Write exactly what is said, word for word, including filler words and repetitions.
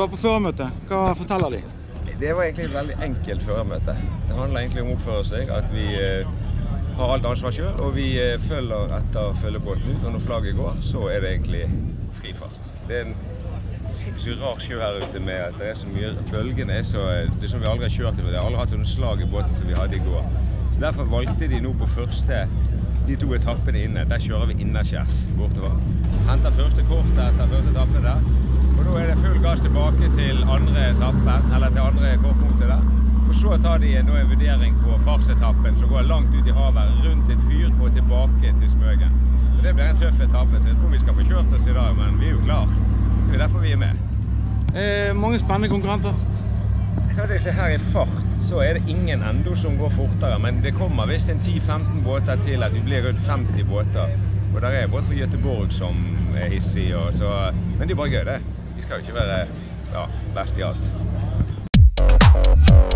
var på førermøte. Hva forteller de? Det var egentlig et veldig enkelt førermøte. Det handler egentlig om å oppføre seg, at vi har alt ansvar selv, og vi følger etter følgebåten ut, og når flagget går, så er det egentlig frifart. Det er en sinnssykt rar sjø her ute med at det er så mye, bølgene er så, det er som vi aldri har kjørt, vi har aldri hatt sånne slag i båten som vi hadde i går. Så derfor valgte de nå på første, de to etappene inne, der kjører vi innerskjærs bortover. Henter første kortet etter første etappen der, og da er det full gass tilbake til andre etappen, eller til andre kortpunktet der. Og så tar de nå en vurdering på fartsetappen som går langt ut i havet, rundt et fyr og tilbake til Smøgen. Så det blir en tøff etappe, så jeg tror vi skal få kjørt oss i dag, men vi er jo klar. Det er derfor vi er med. Eh, mange spennende konkurrenter. Så hvis jeg her i fart, så er det ingen endo som går fortere, men det kommer vist en ti femten båter til at vi blir rundt femti båter. Og der er båt fra Göteborg som er hissig, og så, men det er bare gøy det. Vi skal jo ikke være ja, best i alt.